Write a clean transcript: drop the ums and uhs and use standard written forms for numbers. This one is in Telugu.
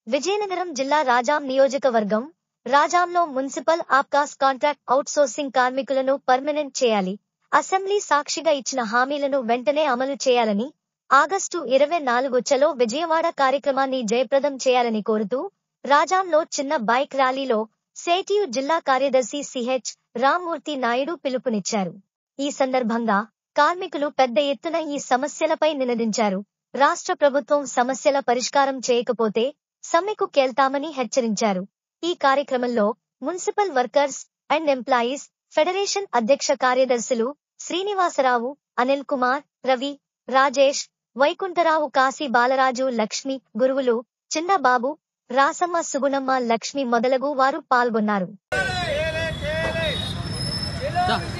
విజయనగరం జిల్లా రాజాం నియోజకవర్గం రాజాంలో మున్సిపల్ ఆప్కాస్ కాంట్రాక్ట్ అవుట్సోర్సింగ్ కార్మికులను పర్మనెంట్ చేయాలి. అసెంబ్లీ సాక్షిగా ఇచ్చిన హామీలను వెంటనే అమలు చేయాలని, ఆగస్టు 24 చలో విజయవాడ కార్యక్రమాన్ని జయప్రదం చేయాలని కోరుతూ రాజాంలో చిన్న బైక్ ర్యాలీలో సేటియు జిల్లా కార్యదర్శి సిహెచ్ రామ్మూర్తి నాయుడు పిలుపునిచ్చారు. ఈ సందర్భంగా కార్మికులు పెద్ద ఎత్తున ఈ సమస్యలపై నినదించారు. రాష్ట్ర ప్రభుత్వం సమస్యల పరిష్కారం చేయకపోతే సమ్మెకు కెళ్తామని హెచ్చరించారు. ఈ కార్యక్రమంలో municipal workers and employees federation అధ్యక్ష కార్యదర్శులు శ్రీనివాసరావు, అనిల్ కుమార్, రవి, రాజేష్, వైకుంఠరావు, కాశీ బాలరాజు, లక్ష్మి, గురువులు, చిన్నబాబు, రాసమ్మ, సుగుణమ్మ, లక్ష్మి మొదలగు వారు పాల్గొన్నారు.